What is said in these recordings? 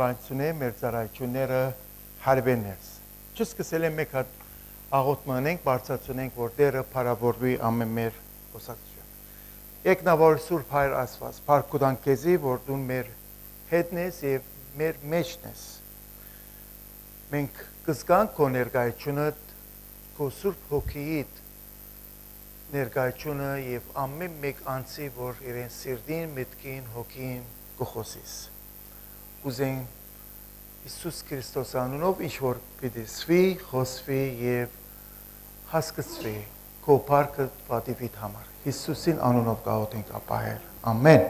Փարքուդանցունե մեր ծառայությունները հարբենես։ Չսկսել եմ մեկ հատ աղոթմանենք, բարձրացնենք, որ Տերը փառավորվի ամեն մեր խոսակցություն։ Եկնավոր Սուրբ Հայր Աստված, Փարքուդան քեզի, որ դու մեր հետն ես եւ մեր մեջն ես։ Մենք կզգանք քո ներկայությունը, քո Սուրբ Հոգիիդ ներկայությունը եւ ամեն մեկ անձի, որ իրեն սիրտին, մտքին, հոգին կխոսիս։ Ուզեն Հիսուս Քրիստոս անունով ինչ որ պիտի սվի, խոսվի եւ հասկացվի քո փառքը պատիվիդ համար։ Հիսուսին անունով գաղութենք ապահել։ Ամեն։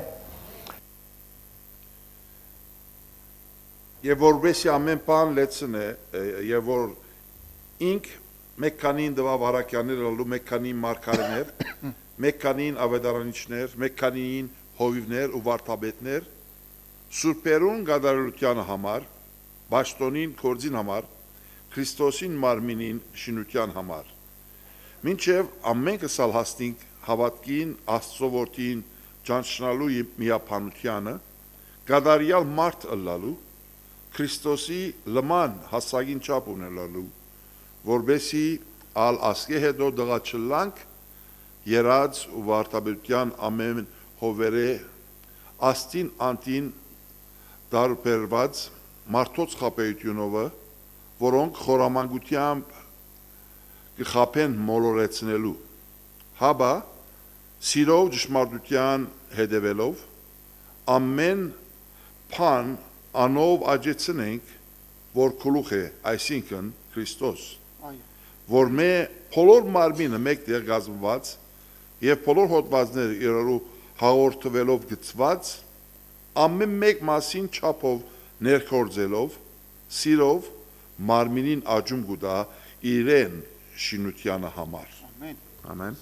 Եվ որովհետեւ ամեն բան լեցն է, եւ որ ինք մեկքանին դվա վարակյաններ լու մեկքանին մարգարեներ, մեկքանին ավետարանիչներ, մեկքանին հովիվներ ու վարդապետներ, սուրբերուն գադարության համար, Բաշտոնին կորձին համար, Քրիստոսին մարմինին շինության համար։ Մինչև ամենքը սալ հասնենք հավատքին, Աստծո որդին ճանչնալու միապանությանը, գադարյալ մարդ ըլլալու, Քրիստոսի լման հասակին չափ ունենալու, որբեսի ալ ասկե հետո դղաչլանք երած ու վարդապետության ամեն հովերը աստին անտին դարբերված մարդոց խապեյությունովը, որոնք խորամանկությամբ կխապեն մոլորեցնելու, հաբա սիրով ճշմարտության հետևելով, ամեն բան անով աջեցնենք, որ գլուխ է, այսինքն Քրիստոս, որ մե բոլոր մարմինը մեկտեղ գազմված եւ բոլոր հոդվածները իրարու հաղորդվելով գծված, ամեն մեկ մասին չափով ներքորձելով, սիրով մարմինին աճում գուտա իրեն շինությանը համար։ Ամեն։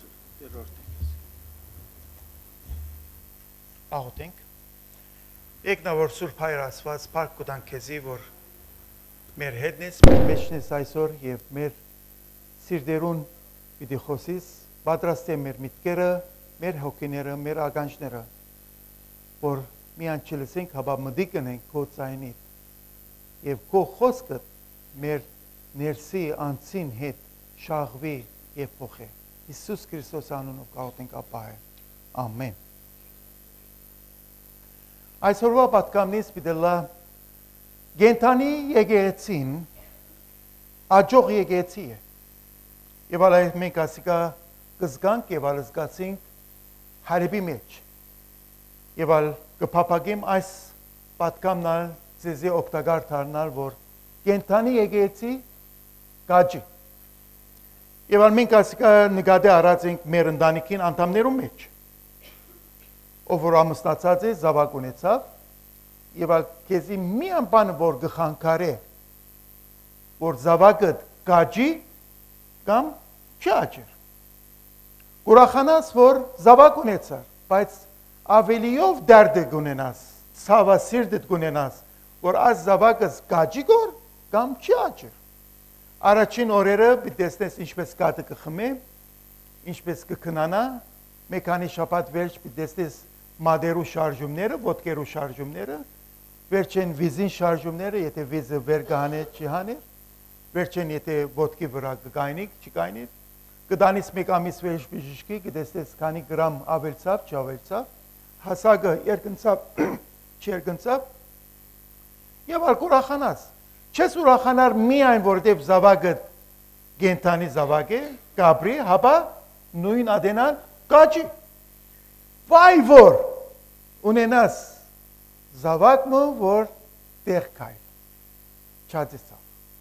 Աղոթենք։ Եկնավոր Սուրբ Հայր Աստված, փառք կտանք քեզի, որ մեր հետն ես, մեր մեջն ես այսօր եւ մեր սիրտերուն պիտի խոսիս, պատրաստեմ մեր միտքերը, մեր հոգիները, մեր ականջները, որ միան չլսենք, հաբա մտիկ ընենք քո ձայնիդ եւ քո խոսքը մեր ներսի անձին հետ շաղվի եւ փոխի։ Հիսուս Քրիստոս անունով գաղութենք ապահել։ Ամեն։ Այսօրվա պատգամնից պիտի լա գենթանի եկեղեցին աջող եկեղեցի է։ Եվ ալ մենք ասիկա կզգանք եւ ալ զգացինք հարիբի մեջ։ Եվ ալ կփափագեմ այս պատգամնալ ձեզի օգտակար դառնալ, որ գենթանի եկեղեցի գաճի։ Եվ ալ մենք ասիկա նկատի առած ենք մեր ընտանիքին անդամներու մեջ։ Ով որ ամուսնացած է, զավակ ունեցավ, եւ ալ քեզի միան բան որ գխանկարե, որ զավակը գաճի կամ չաճեր։ Ուրախանաս որ զավակ ունեցար, բայց ավելիով դարդը գունենաս, ցավը սիրտդ գունենաս, որ այս զավակը գաճի գոր կամ չաճեր։ Առաջին օրերը դեսնես ինչպես կատը կխմե, ինչպես կքնանա, մեքանի շաբաթ վերջ դեսնես մադերու շարժումները, ոտքերու շարժումները, վերջեն վիզին շարժումները, եթե վիզը վեր գանե, չի հաներ, վերջեն եթե ոտքի վրա կգայնիկ, չի գայնիր, կդանից մեկ ամիս վերջ բժիշկի, կդեսնես քանի գրամ ավելցավ, չավելցավ, հասակը երկնցավ, չերկնցավ, եւ ալ ուրախանաս։ Չես ուրախանար միայն որտեվ զավակը գենթանի զավակ է, գաբրի, հաբա նույն ադենան գաճի։ Վայ որ ունենաս զավակը, որ տեղ կայ, չածիսավ։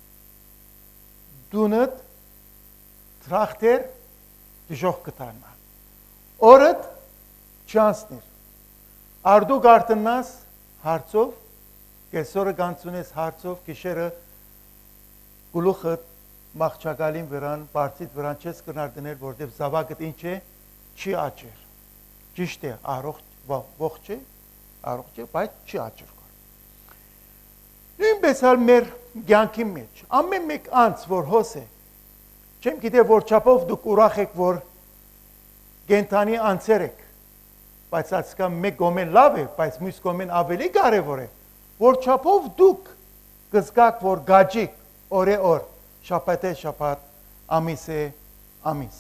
Դունըտ տրախտեր դժող կտանա։ Օրըտ չանսնիր։ Արդու գարտնաս հարցով, կեսորը գանցունես հարցով, կիշերը գլուխը մաղճակալին վրան, բարձիտ վրան չես կնար դներ, որտև զավակըտ ինչ է, չի աճեր։ Ճիշտ է, ողջ է, բայց չի աճեր կոր։ Նույնպես ալ մեր գյանքի մեջ, ամեն մեկ անց, որ հոս է, չեմ գիտե, որ չապով դուք ուրախ եք, որ գենթանի անցեր եք, բայց ասկա մեկ գոմեն լավ է, բայց մույս գոմեն ավելի կարևոր է, որ չափով դուք կզգաք, որ գաջիկ օրե օր, շաբաթ է շաբաթ, ամիս է ամիս։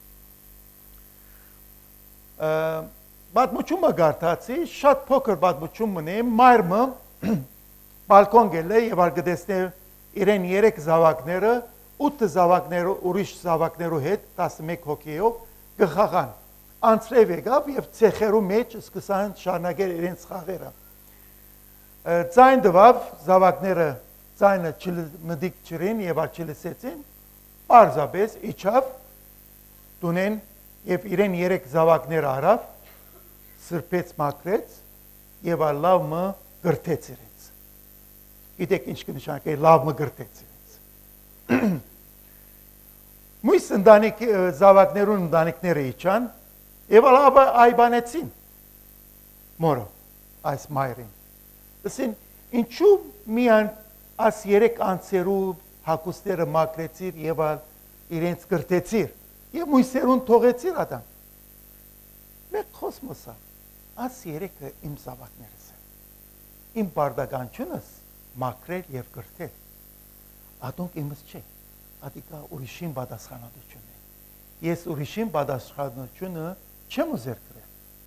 Պատմությունը գարտացի, շատ փոքր պատմություն մնե, մայրը բալկոն գել է եւ արգդեսնե իրեն 3 զավակները, 8 զավակները ուրիշ զավակներու հետ 11 հոգիով գխաղան։ Անցրև եկավ եւ ցեխերու մեջ սկսան շարունակել իրենց խաղերը։ Ձայն դվավ զավակները ձայնը չմդիկ չրին եւ չլսեցին, պարզապես իջավ տունեն եւ իրեն 3 զավակներ արավ, սրբեց մաքրեց եւ լավ մը գրթեց իրենց։ Գիտեք ինչ կնշանակի լավ մը գրթեց իրենց։ Մույս ընտանիք զավակներուն ընտանիքները իջան եւ այբանեցին մորը այս մայրին։ Ասին ինչու միան աս 3 անցերու հակուստերը մաքրեցիր եւ իրենց գրթեցիր եւ մույսերուն թողեցիր ադամ։ Մեկ խոսմոսա աս 3-ը իմ զավակներս են։ Իմ բարդականությունս մաքրել եւ գրթել։ Ադոնք իմս չէ։ Ադիկա ուրիշին պատասխանատվություն է։ Ես ուրիշին պատասխանատվությունը չեմ ուզեր կրել։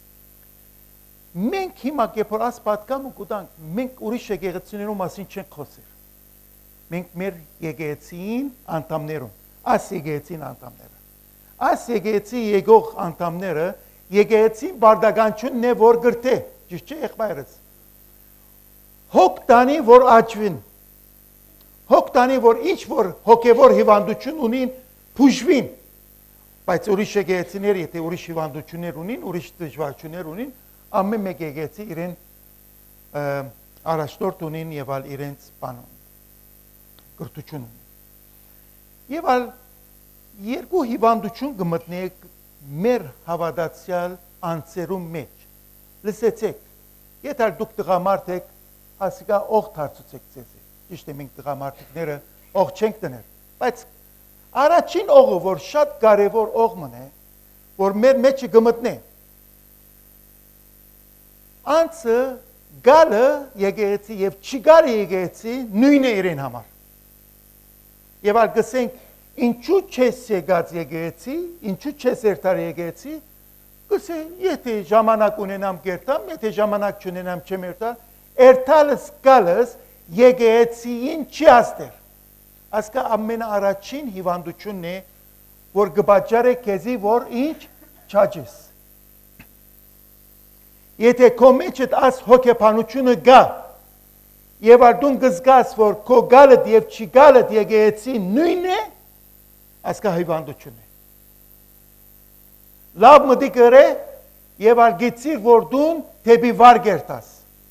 Մենք հիմա կեպորած պատկամը կուտանք, մենք ուրիշ եկեղեցիներու մասին չենք խոսեր։ Մենք մեր եկեղեցին անդամներուն, այս եկեղեցին անդամները։ Այս եկեղեցի եկող անդամները եկեղեցին բարդականությունն է, որ գրթե, ճիշտ չէ եղբայրս։ Հոգ տանի, որ աճվին։ Հոգ տանի, որ ինչ որ հոգևոր հիվանդություն ունին, փուժվին։ Բայց ուրիշ եկեղեցիներ, եթե ուրիշ հիվանդություններ ունին, ուրիշ դժվարություններ ունին, ամեն մեկ եկեղեցի իրեն առաջնորդ ունին եւ իրենց բանոն գրթություն ունին։ Եվ երկու հիվանդություն կմտնեք մեր հավատացյալ անձերու մեջ։ Լսեցեք, եթե դուք տղամարդ եք, ասիկա օղ դարձուցեք ձեզ։ Ճիշտ է, մենք տղամարդիկները օղ չենք դնել, բայց առաջին օղը, որ շատ կարևոր օղմն է, որ մեր մեջը կմտնե, անցը գալը եկեղեցի եւ չգալը եկեղեցի նույնն է իրեն համար։ Եվ գսենք ինչու չես եկած եկեղեցի, ինչու չես երթար եկեղեցի, գսե եթե ժամանակ ունենամ կերտամ, եթե ժամանակ չունենամ չեմ երթար, երթալս գալս եկեղեցիին չի աստեր։ Ասկա ամենաառաջին հիվանդությունն է, որ կպատճառե քեզի, որ ինչ չաճես։ Եթե քո մեջդ աս հոգեբանությունը գա, եւ արդյոք կզգաս, որ քո գալդ եւ չի գալդ եկեղեցի նույնն է, ասկա հիվանդություն է։ Լավ մտիկ ըրե եւ արգեցիր, որ դուն թեպի վար գերտաս։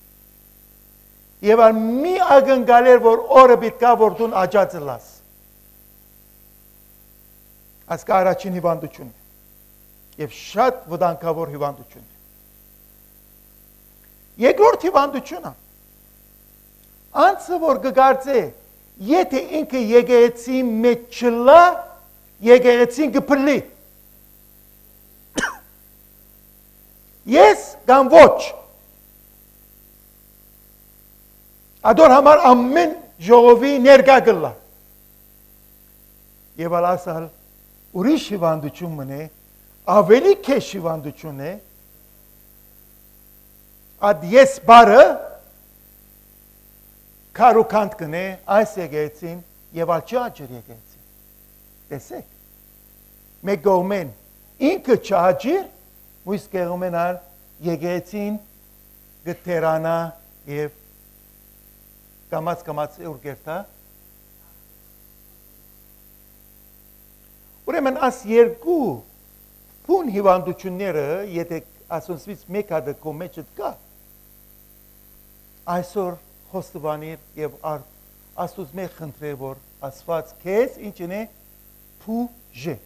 Եվ մի ագնգալեր, որ օրը բիտկա, որ դուն աջած լաս։ Ասկա առաջին հիվանդություն է։ Եվ շատ վտանգավոր հիվանդություն է։ Երկրորդ հիվանդությունը։ Անցը, որ կգարձե, եթե ինքը եկեղեցի մեջ չլա, եկեղեցին կփլի։ Ես կամ ոչ։ Ադոր համար ամեն ժողովի ներկա գլա։ Եվ ասալ ուրիշ հիվանդություն մնե, ավելի քեշ հիվանդություն է, ադ ես բարը կարուքանդ կնե այս եկեղեցին եւ ալչի աջր եկեղեցին։ Տեսեք, մեկ գոմեն ինքը չաջիր, մույս կեղոմեն ալ եկեղեցին գտերանա եւ կամաց ուրգերտա։ Ուրեմն աս երկու փուն հիվանդությունները, եթե ասոնցվից մեկ հատը քո մեջդ կա, այսօր խոստովանիր եւ Աստուծո մեկ խնդրե, որ ասված քեզ ինչն է փուժե։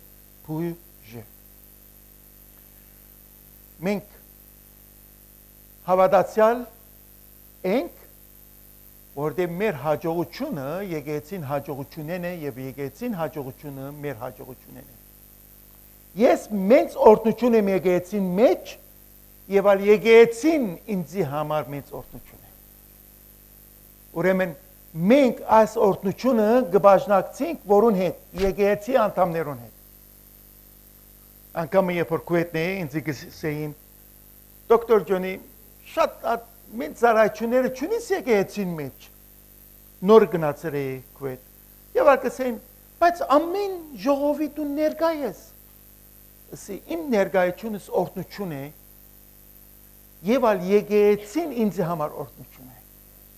Մենք հավատացյալ ենք, որտեղ մեր հաջողությունը եկեղեցին հաջողությունն է եւ եկեղեցին հաջողությունը մեր հաջողությունն է։ Ես մեծ օրհնություն եմ եկեղեցին մեջ եւ ալ եկեղեցին ինձի համար մեծ օրհնություն է։ Ուրեմն մենք այս օրհնությունը կբաժնակցենք որուն հետ, եկեղեցի անդամներուն հետ։ Անկամ երբ որ քուետնեի ինձ գսեին դոկտոր Ջոնի շատ մենք ծառայությունները չունիս եկեղեցին մեջ։ Նոր գնացել էի քուետ։ Եվ արկասեին, բայց ամեն ժողովի դու ներկա ես։ Ասի իմ ներկայությունս օրհնություն է։ Եվ ալ եկեղեցին ինձ համար օրհնություն է։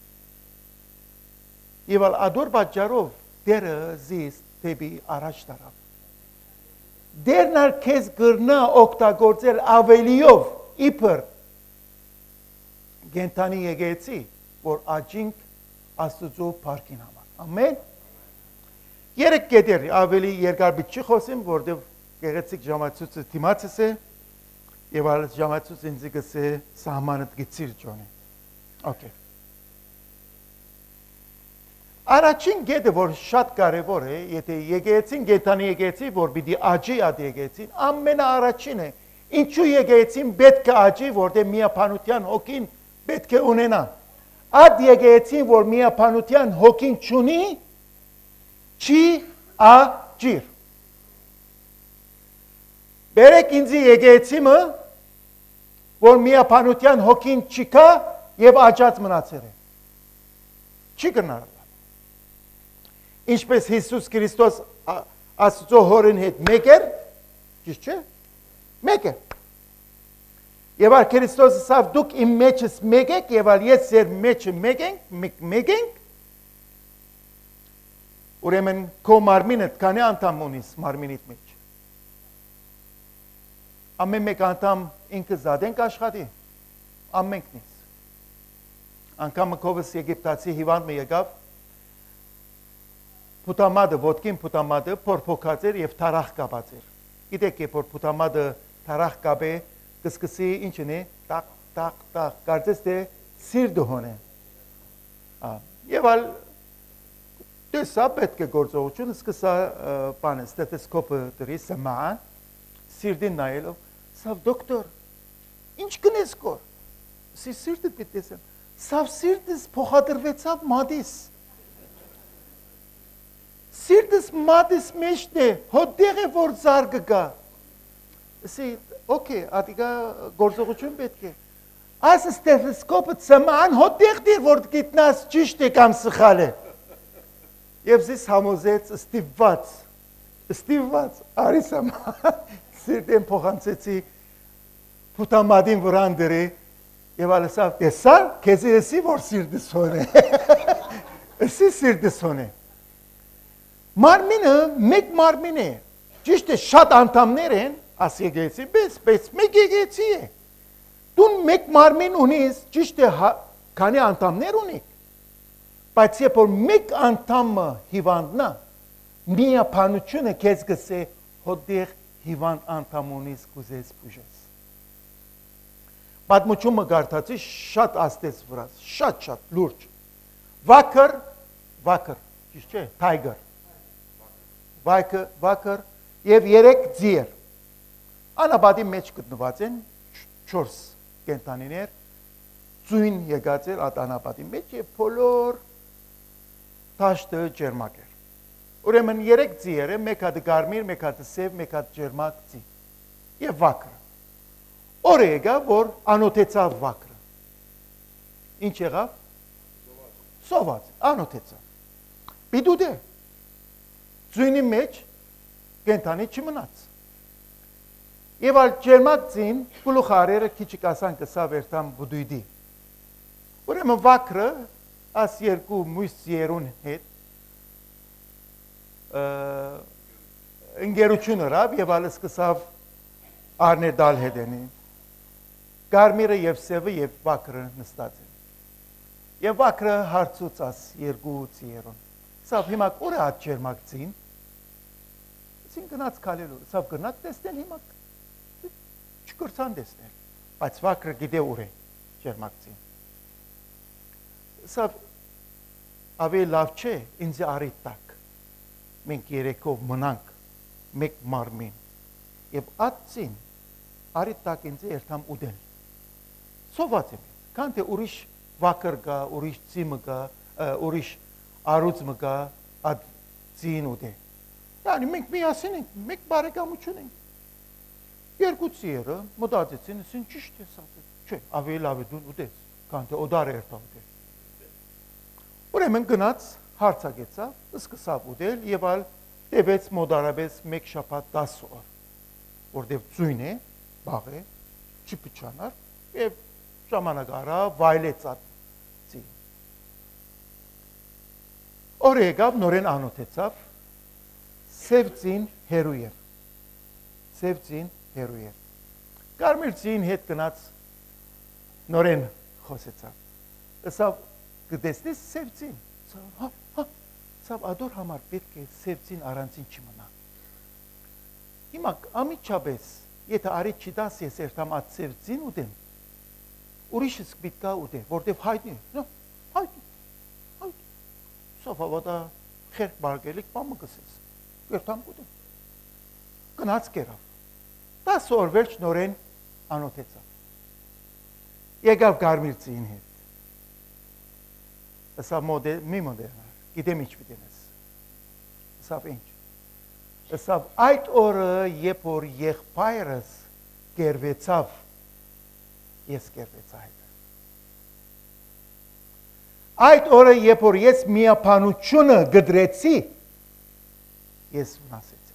Եվ ալ ադոր պատճառով դերը զիս դեպի առաջ տարավ։ Դերն ալ քեզ գրնա օգտագործել ավելիով իբր գենտանի եկեղեցի, որ աճինք Աստծո փառքին համար։ Ամեն։ Երեք կետեր ավելի երկար բիտ չի խոսեմ, որտեղ գեղեցիկ ժամացույցը դիմացս է եւ այլ ժամացույց ինձ գսե սահմանը գծիր ջոնի։ Okay։ Առաջին կետը որ շատ կարևոր է, եթե եկեղեցին գենտանի եկեղեցի, որ պիտի աճի այդ եկեղեցին, ամենաառաջինը ինչու եկեղեցին պետք է աճի, որտեղ միապանության հոգին պետք է ունենա։ Այդ եկեղեցին, որ միապանության հոգին չունի, չի աճիր։ Բերեք ինձ եկեղեցիմը, որ միապանության հոգին չկա եւ աճած մնացել է։ Չի գնալ։ Ինչպես Հիսուս Քրիստոս Աստծո հորին հետ մեկ էր, ճիշտ չէ՞։ Մեկ է։ Եվ ալ Քրիստոսը ասավ դուք իմ մեջս մեկ եք եւ ալ ես ձեր մեջը մեկ ենք։ Ուրեմն քո մարմինը քանի անդամ ունիս մարմինիդ մեջ։ Ամեն մեկ անդամ ինքը զադենք աշխատի։ Ամենքնից։ Անկամ Մկովս Եգիպտացի հիվանդը եկավ Փութամադը, ոտքին փութամադը փորփոքած էր եւ թարախ կապած էր։ Գիտեք, երբ որ փութամադը թարախ կապե, կսկսի ինչն է, տակ, կարծես թե սիրտը հոնե։ Եվ ալ տեսա պետք է գործողություն, սկսա բանը, ստեթոսկոպը դրի սման, սիրտին նայելով, սավ դոկտոր, ինչ կնես կոր։ Սիրտը պիտի տեսեմ։ Սավ սիրտս փոխադրվեցավ մադիս։ Սիրտս մադիս մեջն է, հոդեղ է որ զարգը գա։ Ասի, օքեյ, ատիկա գործողություն պետք է։ Այս ստեթոսկոպը ծման հոդեղ դիր որ գիտնաս ճիշտ է կամ սխալ է։ Եվ զիս համոզեց ստիվված, արի սման, սիրտեն փոխանցեցի փութամադին վրան դրի եւ ալսավ, տեսա, քեզի էսի որ սիրտս հոն է։ Էսի սիրտս հոն է։ Մարմինը մեկ մարմին է, ճիշտ է շատ անդամներ են, աս եկեղեցի, բայց մեկ եկեղեցի է։ Դուն մեկ մարմին ունիս, ճիշտ է քանի անդամներ ունիք, բայց երբ որ մեկ անդամը հիվանդնա, միապանությունը քեզ գսե հոդեղ հիվանդ անդամ ունիս կուզես բուժես։ Պատմությունը գարտացի շատ աստեց վրաս, շատ լուրջ։ Վակր, ճիշտ չէ, tiger։ Վակր եւ 3 ձիեր։ Անաբադի մեջ գտնված են 4 կենտանիներ, ծույն եկած էր այդ անաբադի մեջ եւ բոլոր տաշտը ջերմակ էր։ Ուրեմն 3 ձիերը, մեկ հատ գարմիր, մեկ հատ սև, մեկ հատ ջերմակ ձի։ Եվ վակրը։ Օրը եկավ, որ անոթեցավ վակրը։ Ինչ եղավ։ Սոված, անոթեցավ։ Պիտուդե։ Ձույնի մեջ կենտանի չմնաց։ Եվ ալ ջերմակ ձին գլուխարերը քիչ կասան կսա վերթամ բուդույդի։ Ուրեմն վակրը աս երկու մույս ձիերուն հետ ընկերություն ըրավ եւ ալ սկսավ արներ դալ հետենի։ Գարմիրը եւ սևը եւ վակրը նստած են։ Եվ վակրը հարցուց աս երկու ձիերուն։ Սավ հիմա ուր է այդ ջերմակ ձին։ Ձին գնաց քալելու, սավ գնաց տեսնել հիմա չկրցան տեսնել, բայց վակրը գիտե ուր է ջերմակ ձին։ Սավ ավելի լավ չէ ինձ արի տակ։ Մենք երեքով մնանք մեկ մարմին եւ այդ ձին արի տակ ինձ երթամ ուդել։ Սոված եմ, քան թե ուրիշ վակր գա, ուրիշ ձիմը գա, ուրիշ առուց մգա այդ ծին ուտե։ Yani մենք միասին ենք, մենք բարեկամություն ենք։ Երկու ծիերը մտածեցին, ասին ճիշտ է ասած։ Չէ, ավելի լավ է դու ուտես, քան թե օդար երթա ուտես։ Ուրեմն գնաց, հարցակեցավ, սկսավ ուտել եւ ալ տևեց մոդարաբես 1 շաբաթ 10 օր, որտեղ ծույն է, բաղ է, չփչանար եւ ժամանակ արա վայլեց այդ ծին։ Օրը եկավ նորեն անոթեցավ Սևծին հերույեր։ Սևծին հերույեր։ Կարմիր ծին հետ գնաց նորեն խոսեցավ։ Ասավ գտեսնես Սևծին։ Սավ ադոր համար պետք է Սևծին առանցին չմնա։ Հիմա ամիջապես եթե արի չդաս ես երթամ այդ Սևծին ուտեմ։ Ուրիշս պետքա ուտե, որտեվ հայտնի է։ Հայտնի։ Սավ ավադա խերք բարգելիք բամը գսես։ Երթամ կուտեմ։ Գնաց կերավ։ 10 օր վերջ նորեն անոթեցավ։ Եկավ կարմիր ծին հետ։ Ասավ մի մոդերնար, գիտեմ ինչ պիտեմ ես։ Ասավ ինչ։ Ասավ այդ օրը երբ որ եղբայրս գերվեցավ, ես գերվեցա հետը։ Այդ օրը երբ որ ես միապանությունը գդրեցի, ես վնասեցի։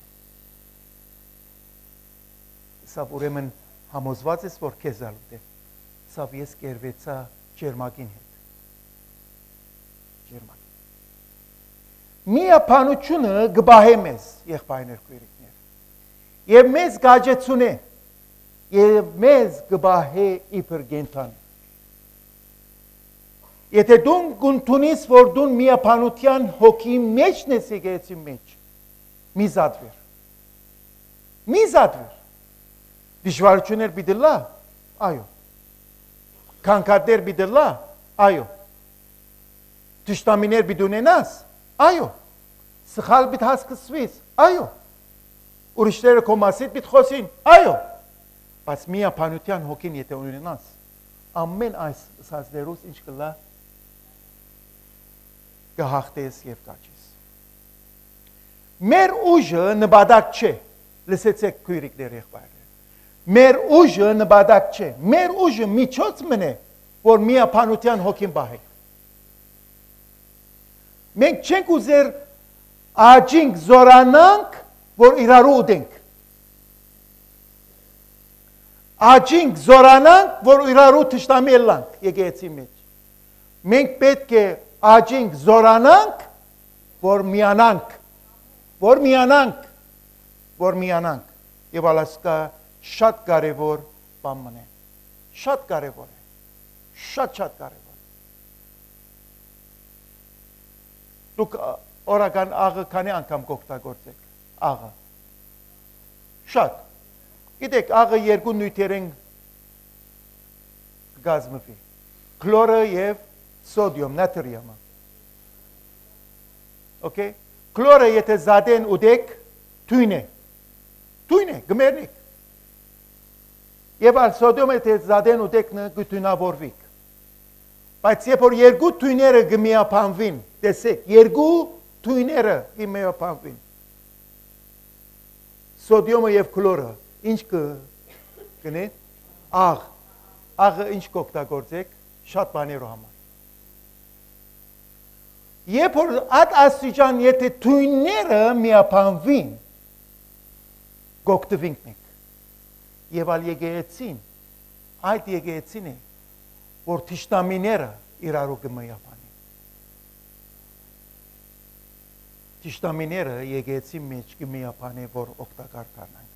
Սավ ուրեմն համոզված ես, որ քեզ ալուտ է։ Սավ ես կերվեցա ջերմակին հետ։ Ջերմակին։ Միապանությունը գբահե մեզ, եղբայրներ քույրիկներ։ Եվ մեզ գաջեցունե, եւ մեզ գբահե իբր գենթան։ Եթե դու գունտունիս, որ դու միապանության հոգի մեջն ես եկեցի մեջ, մի զատվեր։ Մի զատվեր։ Դժվարություններ բիդլա, այո։ Քանքատներ բիդլա, այո։ Դժտամիներ բիդունենաս, այո։ Սխալ բիդ հասկսվիս, այո։ Ուրիշները քո մասիդ բիդ խոսին, այո։ Բայց միապանության հոգին եթե ունենաս, ամեն այս սազներուս ինչ կլա կհաղթես եւ կաչես։ Մեր ուժը նպատակ չէ, լսեցեք քույրիկներ եղբայրներ։ Մեր ուժը նպատակ չէ, մեր ուժը միջոց մնե, որ միապանության հոգին բահենք։ Մենք չենք ուզեր աջինք զորանանք, որ իրարու ուտենք։ Աջինք զորանանք, որ իրարու թշնամի ելանք եկեղեցի մեջ։ Մենք պետք է աջինք զորանանք, որ միանանք, որ միանանք։ Եվ ալասկա շատ կարևոր բան մնե։ Շատ կարևոր է։ Շատ կարևոր է։ Դուք օրական աղը քանի անգամ կօգտագործեք։ Աղը։ Շատ։ Գիտեք, աղը երկու նյութեր են գազմվի։ Քլորը եւ սոդիում, նատրիումը։ Okay? Քլորը եթե զադեն ուտեք, թույն է, գմերնիկ։ Եվ ալ սոդիումը եթե զադեն ուտեք գտունավորվիկ։ Բայց երբ որ երկու թույները գմիապանվին, տեսեք, երկու թույները գմիապանվին։ Սոդիումը եւ քլորը, ինչ կգնե, աղը ինչ կօգտագործեք, շատ բաներու համար։ Երբ որ այդ աստիճան եթե թույները միապանվին, գոկտվինք մենք։ Եվ ալ եկեղեցին, այդ եկեղեցին է, որ թշնամիները իրարու կմիապանի։ Թշնամիները եկեղեցի մեջ կմիապանի, որ օգտակար դառնանք։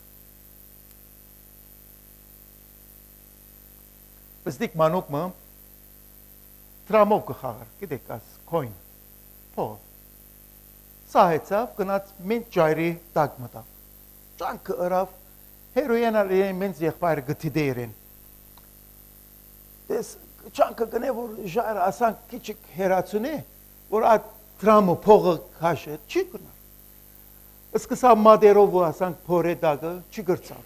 Բստիկ մանուկը տրամով կխաղար, գիտեք, աս կոյն, փող։ Սա հեցավ, գնաց մենջ ջայրի տակ մտավ։ Ճանքը ըրավ, հերոյենալ իրեն մենջ եղբայրը գտիդեյր են։ Դես ճանքը գնե, որ ժայրը ասանք կիչիկ հերացուն է, որ այդ տրամը փողը քաշը, չի գնար։ Սկսավ մադերով ու ասանք փորե դագը, չի գրծավ։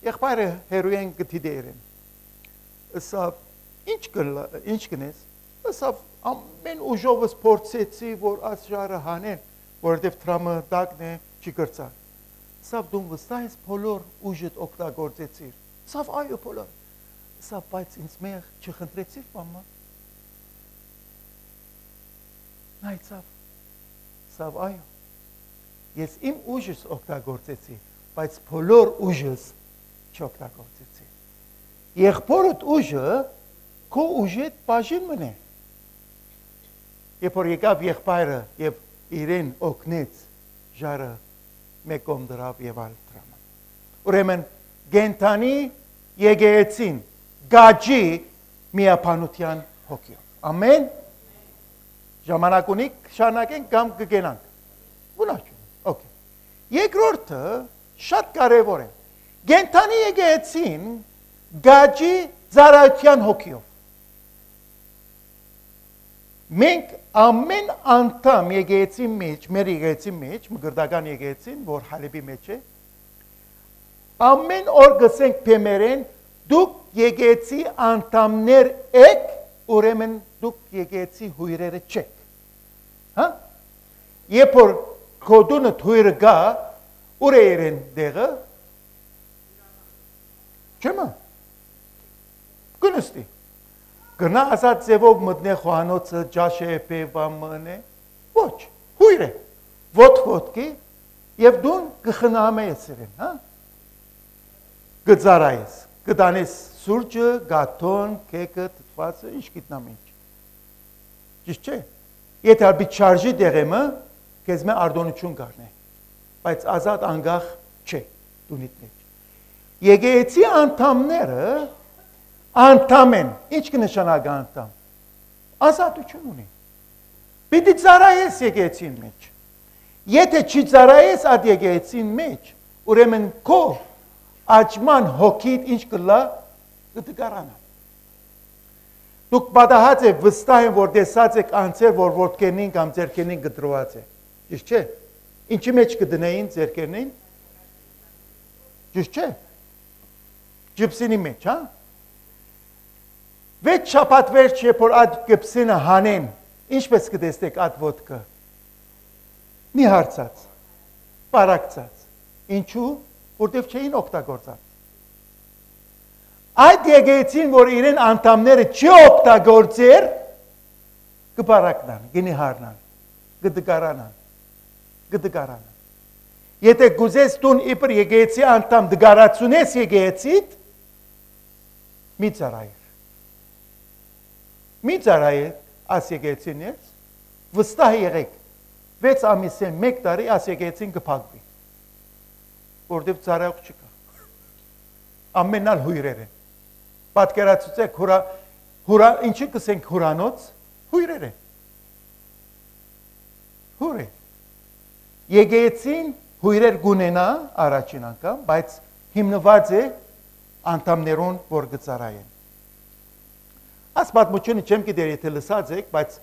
Եղբայրը հերոյեն գտիդեյր են։ Ասավ, ինչ գնես, Սա ամեն ուժովս փորձեցի, որ աշխարհը հանեն, որովհետև տրամը դակն է չի գրծա։ Սա դու վստահ ես բոլոր ուժդ օգտագործեցիր։ Սա այո բոլոր։ Սա բայց ինձ մեղ չխնդրեցիր մամա։ Նայցավ։ Սա այո։ Ես իմ ուժս օգտագործեցի, բայց բոլոր ուժս չօգտագործեցի։ Եղբորդ ուժը քո ուժդ բաժին մնե։ Երբ որ եկավ եղբայրը եւ իրեն օգնեց ժարը մեկում դրավ եւ այլ դրամը։ Ուրեմն գենթանի եկեղեցին գաջի միապանության հոգիով։ Ամեն ժամանակ ունիք շարունակենք կամ կգենանք։ Ունաչու։ Okay։ Երկրորդը շատ կարևոր է։ Գենթանի եկեղեցին գաջի ծառայության հոգիով։ Մենք ամեն անդամ եկեղեցի մեջ, մեր եկեղեցի մեջ, մգրդական եկեղեցին, որ Հալեբի մեջ է, ամեն օր գսենք փեմերեն, դուք եկեղեցի անդամներ եք, ուրեմն դուք եկեղեցի հյուրերը չեք։ Հա? Երբ որ քոդունը հյուրը գա, ուր է իրեն դեղը։ Չեմա։ Գնստի։ Գնա ասած ձևով մտնե խոհանոցը ջաշեպե բամնե ոչ հույր է ոտքի եւ դուն կխնամես իրեն հա գծարայես կդանես սուրճը գաթոն կեկը տված ինչ գիտնամ ինչ ճիշտ չէ եթե ալբի չարժի դեղեմը քեզ մե արդոնություն գարնե բայց ազատ անգախ չէ դունիդ մեջ եկեղեցի անդամները անդամ են, ինչ կնշանակի անդամ, ազատություն ունի, պիտի ծառայես եկեղեցին մեջ, եթե չի ծառայես այդ եկեղեցին մեջ, ուրեմն քո աճման հոգիդ ինչ կլա, կդգարանա, դուք պատահած եք վստահ են, որ տեսած եք անձեր, որ ոտքերնին կամ ձեռքերնին գտրված է, ճիշտ չէ, ինչի մեջ կդնեին ձեռքերնին, ճիշտ չէ, ջիպսինի մեջ, հա, Վեց շապատ վերջ երբ որ այդ գպսինը հանեն, ինչպես կտեսնեք այդ ոտքը, մի հարցած, պարակցած, ինչու, որտև չէին օգտագործած։ Այդ եկեղեցին, որ իրեն անդամները չի օգտագործեր, կպարակնան, գնի հարնան, գդգարանան։ Եթե գուզես տուն իպր եկեղեցի անդամ դգարացունես եկեղեցիդ, մի ծառայիր։ Մի ծառայեք աս եկեղեցին ես, վստահ եղեք, 6 ամիսեն 1 տարի աս եկեղեցին կփակվի, որտև ծառայող չկա, ամենալ հույրեր են, պատկերացուցեք, ինչի կսենք հուրանոց, հույրեր են, հույր է, եկեղեցին հույրեր գունենա առաջին անգամ, բայց հիմնված է անդամներուն, որ կծառայեն, Այս պատմությունը չեմ գիտեր եթե լսած եք, բայց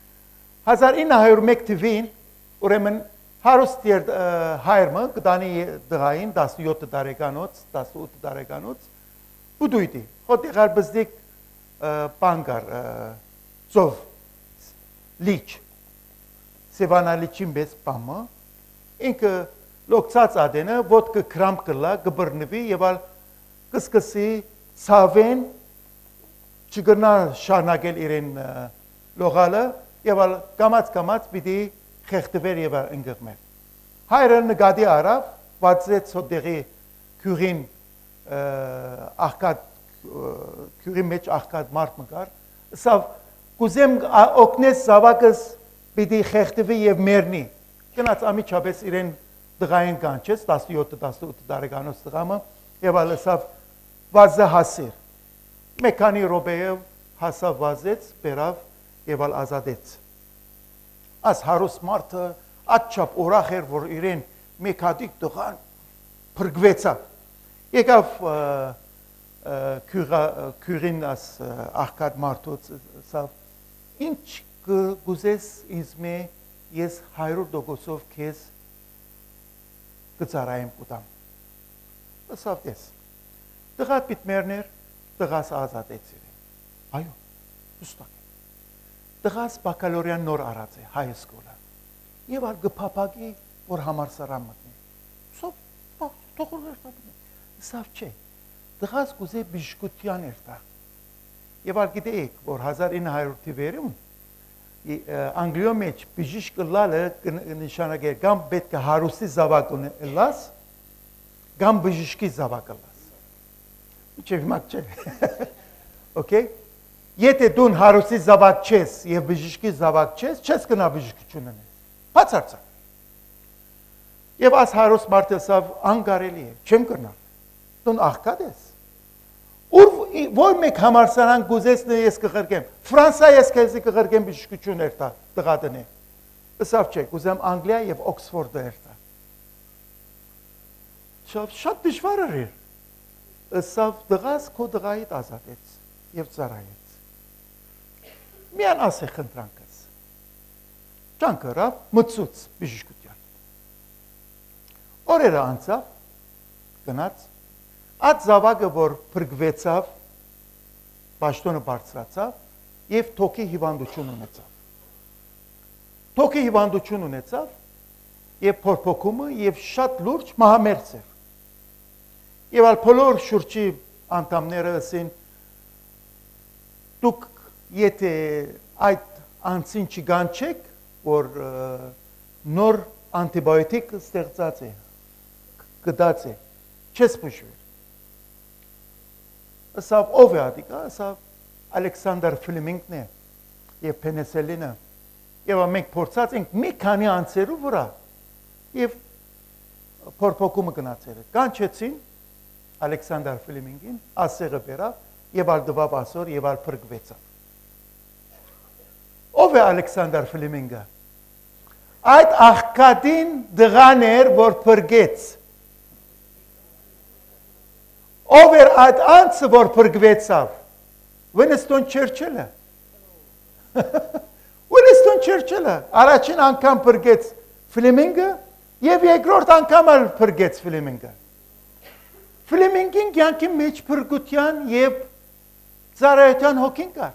1901 թվին ուրեմն հարուստ հայրը կդանի դղային 17 տարեկանոց, 18 տարեկանոց բուդույտի, հոտեղար բզդիկ պանգար ծով լիչ, սևանալիչին բես պամը, ինքը լոգցած ադենը, ոտքը կրամպ կլա, գբրնվի և ալ կսկսի սավեն չգրնա շարնակել իրեն լողալը և կամած պիտի խեղտվեր և ընգղմեր։ Հայրը նգադի արավ, վացեց հոտեղի քյուրին մեջ աղկատ մարդ մկար, սավ կուզեմ օգնես զավակս պիտի խեղտվի և մերնի, կնաց ամիջապես իրեն դղային կանչեց, 17-18 տարեկանոց դղամը, և սավ վազը հասիր։ Մեկանի ռոբեև հասավ վազեց, բերավ և ազատեց։ Աս հարուս մարդը ատչապ օրախ էր, որ իրեն մեկ հատիկ տղան պրգվեցավ։ Եկավ քյուրին աս աղկատ մարդոց սավ, ինչ կգուզես ինձ մե ես 100% քեզ կծարայեմ կուտամ։ Սավ տես, տղատ պիտմերներ, տղաս ազատեց իրեն, այո, ուստակ է, Դղաս բակալորյան նոր արած է հայ սկոլը։ Եվ ալ գփապակի, որ համարսարան մտնի։ Սով թողորներ տապնի։ Սավ չէ։ Դղաս կուզե բիժկության էր տա։ Եվ ալ գիտեիք, որ 1900-ի վերում Անգլիո մեջ բիժիշկ լալը նշանակե կամ պետք է հարուսի զավակ ունենաս, կամ բժիշկի զավակ լաս։ Իչև մակ չէ։ Okay? Եթե դու հարուսի զավակ չես եւ բժիշկի զավակ չես, չես գնա բժշկություն ունենաս։ Բացարձակ։ Եվ աս հարուս մարդեսավ անկարելի է, չեմ գնա։ Դու աղքատ ես։ Որ մեկ համարսարան գուզեսն ես կղրկեմ, Ֆրանսա ես կեզի կղրկեմ բժշկություն էր տա, տղադն է։ Ըսավ չէ, կուզեմ Անգլիա և Օքսֆորդը էր տա։ Շատ դժվար էր։ Ըսավ դղաս քո դղայիդ ազատեց և ծարայեց։ Միան աս է խնդրանքս։ Ճանքը ռավ մծուց բժշկության։ Օրերը անցավ, գնաց, Այդ զավակը, որ փրկվեցավ, պաշտոնը բարձրացավ եւ թոքի հիվանդություն ունեցավ։ Թոքի հիվանդություն ունեցավ եւ փորփոքումը եւ շատ լուրջ մահամերձ էր։ Եվ ալ բոլոր շուրջի անդամները ասին դուք եթե այդ անցին չգանչեք, որ նոր անտիբիոտիկ ստեղծած է, գտած է, չես բուժվի։ Ասավ ով է ադիկա, ասավ Ալեքսանդր Ֆլեմինգն է եւ պենիսելինը եւ մենք փորձած ենք մի քանի անցերու վրա եւ փորփոքումը գնացել է կանչեցին Ալեքսանդր Ֆլեմինգին ասեղը բերավ եւ ալդվավ ասոր եւ ալ փրկվեցավ ով է Ալեքսանդր Ֆլեմինգը այդ աղքատին դղան էր որ փրկեց Ով էր այդ անձը, որ փրկվեցավ, Վինստոն Չերչիլը։ Վինստոն Չերչիլը առաջին անգամ փրկեց Ֆլեմինգը եւ երկրորդ անգամ էլ փրկեց Ֆլեմինգը։ Ֆլեմինգին կյանքի մեջ փրկության եւ ծառայության հոգին կար։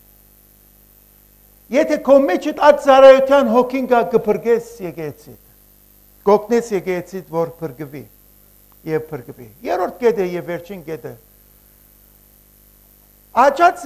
Եթե քո մեջ այդ ծառայության հոգին կա կփրկես եկեցիդ, կօգնես եկեցիդ, որ փրկվի։ Եվ փրկվի։ Երրորդ կետը եւ վերջին կետը։ Աճած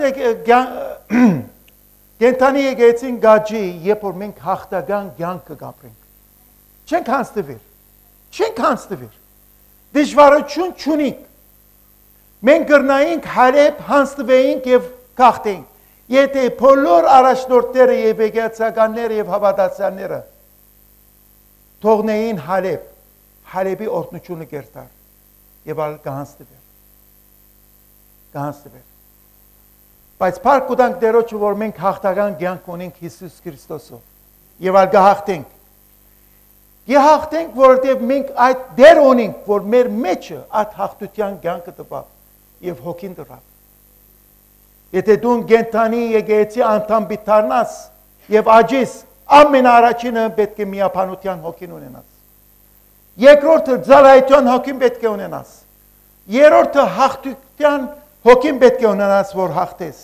կենթանի եկեցին գաջի, երբ որ մենք հաղթական կյանք կգապրենք։ Չենք հանձնվիր։ Չենք հանձնվիր։ Դժվարություն չունենք։ Մենք գրնայինք Հալեբ հանձնվեինք եւ գաղթեինք։ Եթե բոլոր առաջնորդները եւ եկեղեցականները եւ հավատացյալները թողնեին Հալեբ Հալեբի օրտնությունը կերտար եւ ալ կհանձնվեր։ Կհանձնվեր։ Բայց փառք կտանք Տերոջը, որ մենք հաղթական կյանք ունենք Հիսուս Քրիստոսով եւ ալ կհաղթենք։ Կհաղթենք, որովհետեւ մենք այդ դեր ունենք, որ մեր մեջը այդ հաղթության կյանքը տվավ եւ հոգին տվավ։ Եթե դու գենթանի եկեղեցի անդամ բիթարնաս եւ աջես, ամենաառաջինը պետք է միապանության հոգին ունենաս։ Երկրորդը ծառայության հոգին պետք է ունենաս։ Երրորդը հաղթության հոգին պետք է ունենաս, որ հաղթես։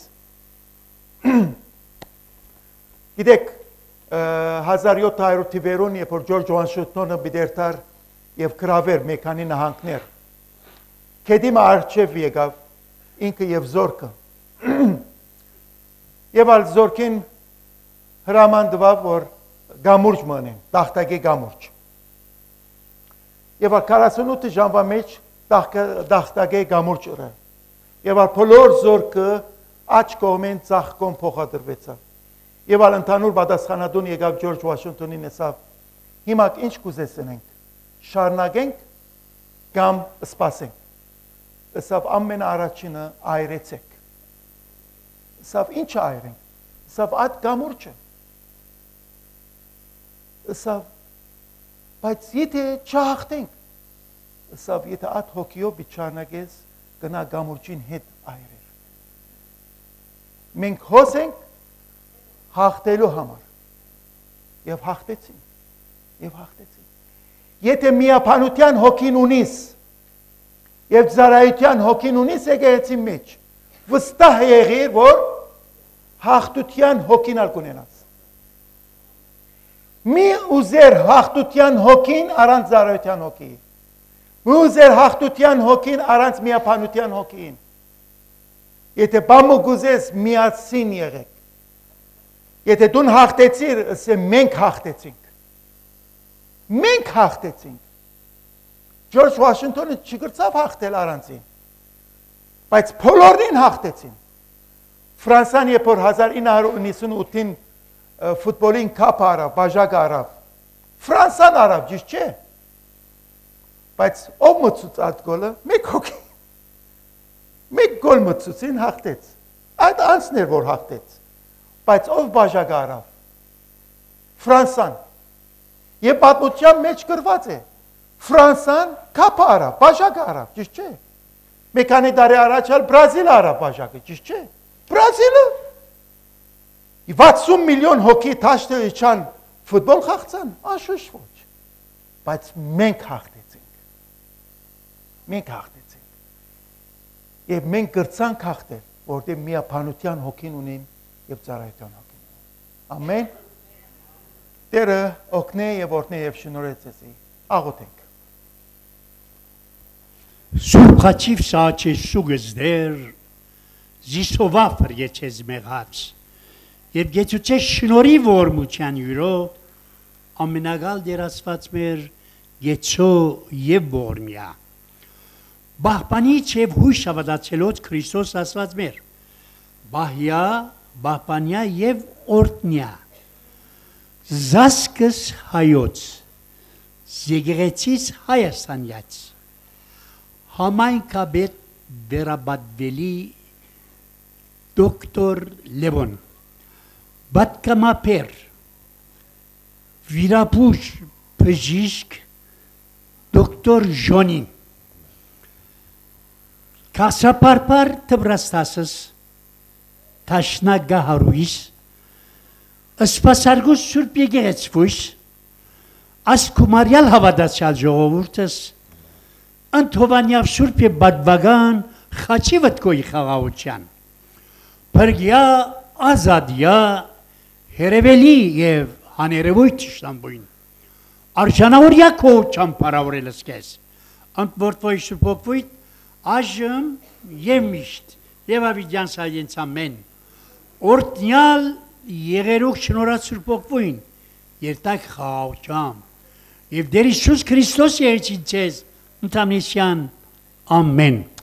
Գիտեք, 1700-ի վերուն, երբ որ Ջորջ Վաշինգտոնը բիդերտար եւ գրավեր մի քանի նահանգներ, Քեդիմը արչեվ եկավ, ինքը եւ զորքը։ Եվ ալ զորքին հրաման տվավ, որ գամուրջ մնեն, տախտակի գամուրջ։ Եվ 48 ժամվա մեջ տախտակի գամուրջ ըրը։ Եվ բոլոր զորքը աջ կողմեն ծախ կողմ փոխադրվեցավ։ Եվ ընդհանուր պատասխանատուն եկավ Ջորջ Վաշինգտոնին ասավ. հիմա ինչ կուզեցնենք, շարունակենք կամ սպասենք։ Ասավ ամենաառաջինը այրեցեք։ Ասավ ինչ այրենք։ Ասավ այդ գամուրջը։ Ասավ բայց եթե չհաղթենք, ասավ եթե այդ հոգիով բիչարնագես գնա գամուրջին հետ այրեր։ Մենք հոսենք հաղթելու համար։ Եվ հաղթեցին։ Եվ հաղթեցին։ Եթե միապանության հոգին ունիս, եւ ծառայության հոգին ունիս եկեղեցի մեջ, վստահ եղիր, որ հաղթության հոգին ալ կունենաս։ Մի ուզեր հաղթության հոգին առանց ծառայության հոգի։ Մի ուզեր հաղթության հոգին առանց միապանության հոգին։ Եթե բամը գուզես միասին եղեք։ Եթե դու հաղթեցիր, ասե մենք հաղթեցինք։ Մենք հաղթեցինք։ Ջորջ Վաշինգտոնը չգրծավ հաղթել առանցին։ Բայց բոլորին հաղթեցին։ Ֆրանսիան երբ որ 1998-ին ֆուտբոլին կապ արավ, բաժակ արավ։ Ֆրանսիան արավ, ճիշտ չէ։ Բայց ով մտցուց այդ գոլը? Մեկ հոգի։ Մեկ գոլ մտցուցին հաղթեց։ Այդ անցն էր որ հաղթեց։ Բայց ով բաժակ արավ? Ֆրանսիան։ Եվ պատմության մեջ գրված է։ Ֆրանսիան կապ արավ, բաժակ արավ, ճիշտ չէ։ Մեկ քանի տարի առաջ էլ Բրազիլը արավ բաժակը, ճիշտ չէ։ Բրազիլը 60 միլիոն հոգի թաշտը իջան ֆուտբոլ խաղցան, անշուշտ ոչ։ Բայց մենք հաղթեցինք։ Մենք հաղթեցինք։ Եվ մենք գրցանք հաղթել, որտեղ միապանության հոգին ունին եւ ծառայության հոգին ունին։ Ամեն։ Տերը օգնե եւ օրհնե եւ շնորհե ձեզ։ Աղոթենք։ Սուրբացիվ սաչե շուգզդեր զիսովաֆր եչեզ մեղած եւ գեցուցե շնորի որմուչան յուրո ամենագալ դերասված մեր գեցո եւ որմիա բահպանիչ եւ հույս ավադացելոց Քրիստոս ասված մեր բահյա բահպանյա եւ օրտնյա զասկս հայոց զեգրեցից Հայաստանյաց համայնքաբեդ վերաբադվելի դոկտոր Լևոն Բատկամապեր վիրապուշ բժիշկ դոկտոր Ժոնին Կասապարպար Տվրաստասս Տաշնագահարույս Ասպասարգուս Սուրբ Եկեղեցվույս Ասկումարյալ հավատացյալ ժողովուրդս Ընթովանյավ Սուրբ է բադվագան խաչի վտկոյի խաղաղության, պրգյա ազադյա հերևելի և հաներևույթ շտամբույն, արժանավորյա քո չամպարավորելս կեզ, ընտվորդվոյ շրպոքվույթ, այժմ և միշտ, և ավիդյան սայենց ամեն, օրտնյալ եղերուք շնորած շրպոքվույն, երտակ խաղաղության, և դեր Իսուս Քրիստոս երեցին ձեզ, Ընտամնիսյան, ամեն։